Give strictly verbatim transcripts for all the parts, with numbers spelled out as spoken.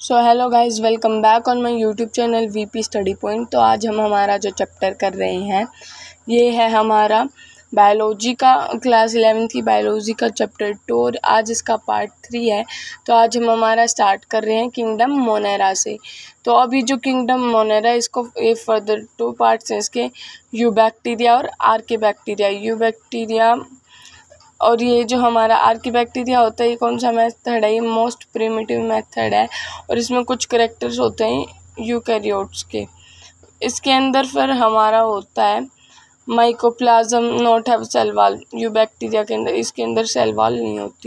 So hello guys, welcome back on my YouTube channel VP study point. तो आज हम हमारा जो चैप्टर कर रहे हैं ये है हमारा बायोलॉजी का, क्लास इलेवेंथ की बायोलॉजी का चैप्टर टू और आज इसका पार्ट थ्री है। तो आज हम हमारा स्टार्ट कर रहे हैं किंगडम मोनेरा से। तो अभी जो किंगडम मोनेरा इसको ये फर्दर टू पार्ट्स हैं इसके, यू बैक्टीरिया और आर्के बैक्टीरिया। यू बैक्टीरिया और ये जो हमारा आर्की बैक्टीरिया होता है ये कौन सा मेथड है, ये मोस्ट प्रिमिटिव मेथड है और इसमें कुछ करेक्टर्स होते हैं यूकैरियोट्स के। इसके अंदर फिर हमारा होता है mycoplasma not have cell wall. Eubacteria के अंदर इसके अंदर सेल वॉल नहीं होती।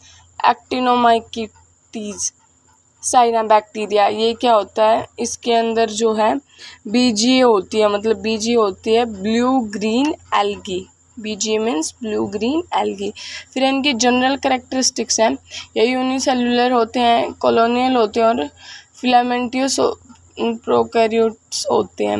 एक्टिनोमाइकिटीज साइना बैक्टीरिया, ये क्या होता है, इसके अंदर जो है बीजीए होती है, मतलब बीजी होती है blue green algae. BGA means blue green algae. फिर इनकी जनरल करेक्टरिस्टिक्स हैं, ये यूनिसेलुलर होते हैं, कॉलोनियल होते हैं और फिलामेंटियस प्रोकैरियोट्स होते हैं।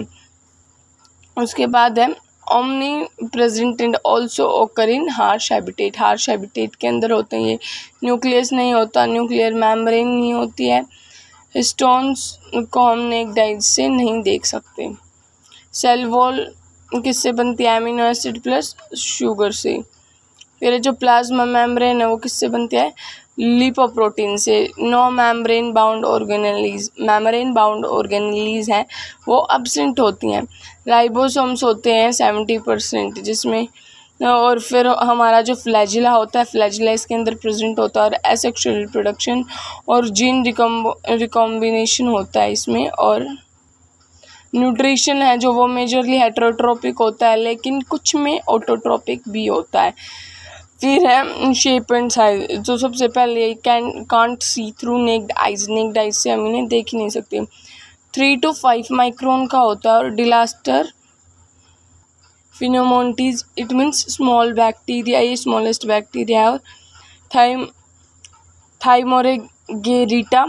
उसके बाद है omni present and also occur in harsh habitat. Harsh habitat के अंदर होते हैं, ये न्यूक्लियस नहीं होता, न्यूक्लियर मेम्ब्रेन नहीं होती है। हिस्टोन्स को हम नेक डाइट से नहीं देख सकते। सेल वॉल किससे बनती है, एमिनो एसिड प्लस शुगर से। फिर जो प्लाज्मा मेम्ब्रेन है वो किससे बनती है, लिपोप्रोटीन से। No membrane bound organelles, membrane bound organelles हैं वो एब्सेंट होती हैं। राइबोसोम्स होते हैं सेवेंटी परसेंट जिसमें, और फिर हमारा जो फ्लैजिला होता है, फ्लैजिला इसके अंदर प्रेजेंट होता है और एसेक्सुअल रिप्रोडक्शन और जीन रिकॉम्बिनेशन होता है इसमें। और न्यूट्रिशन है जो वो मेजरली हेटेरोट्रोपिक होता है लेकिन कुछ में ऑटोट्रोपिक भी होता है। फिर है शेप एंड साइज, जो सबसे पहले can can't see through naked eyes, naked eyes से हम इन्हें देख ही नहीं सकते। थ्री टू फाइव माइक्रोन का होता है और Dialister pneumosintes it means small bacteria, ये स्मॉलेस्ट बैक्टीरिया है। और थाइम थाइमोरेगेरिटा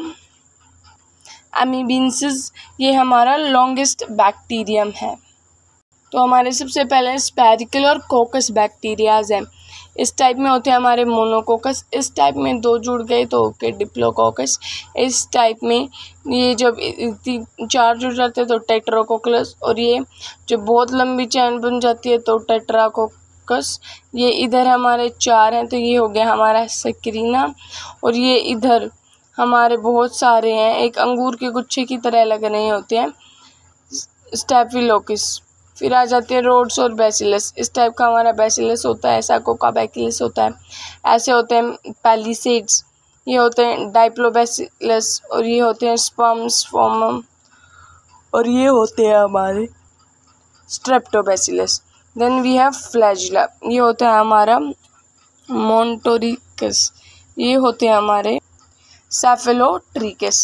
अमीबिन्सिस, ये हमारा लॉन्गेस्ट बैक्टीरियम है। तो हमारे सबसे पहले स्पेरिकल और कोकस बैक्टीरियाज हैं। इस टाइप में होते हैं हमारे मोनोकोकस, इस टाइप में दो जुड़ गए तो ओके डिप्लोकोकस, इस टाइप में ये जब चार जुड़ जाते हैं तो टेट्राकोकस, और ये जो बहुत लंबी चैन बन जाती है तो टेट्राकोकस। ये इधर हमारे चार हैं तो ये हो गया हमारा सेक्रीना, और ये इधर हमारे बहुत सारे हैं, एक अंगूर के गुच्छे की तरह लग रहे होते हैं, स्टेफिलोकिस। फिर आ जाते हैं रोड्स और बैसिलस, इस टाइप का हमारा बैसिलस होता है, ऐसा कोका बैसिलस होता है। ऐसे होते हैं पैलिसेड्स, ये होते हैं डाइप्लोबैसिलस, और ये होते हैं स्पर्म्स फोमम, और ये होते हैं हमारे streptobacillus. Then we have flagella, ये होता है हमारा मोन्टोरिकस, ये होते हैं हमारे सेफेलोट्रिकस,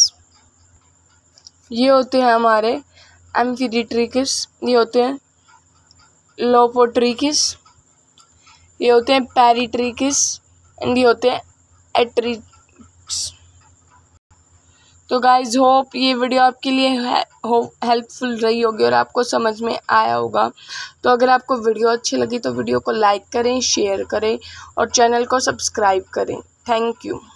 ये होते हैं हमारे एम्फिडिट्रिकस, ये होते हैं लोपोट्रिकस, ये होते हैं पैरीट्रिकस एंड ये होते हैं एट्रिक्स। तो गाइज होप ये वीडियो आपके लिए हेल्पफुल रही होगी और आपको समझ में आया होगा। तो अगर आपको वीडियो अच्छी लगी तो वीडियो को लाइक करें, शेयर करें और चैनल को सब्सक्राइब करें। Thank you.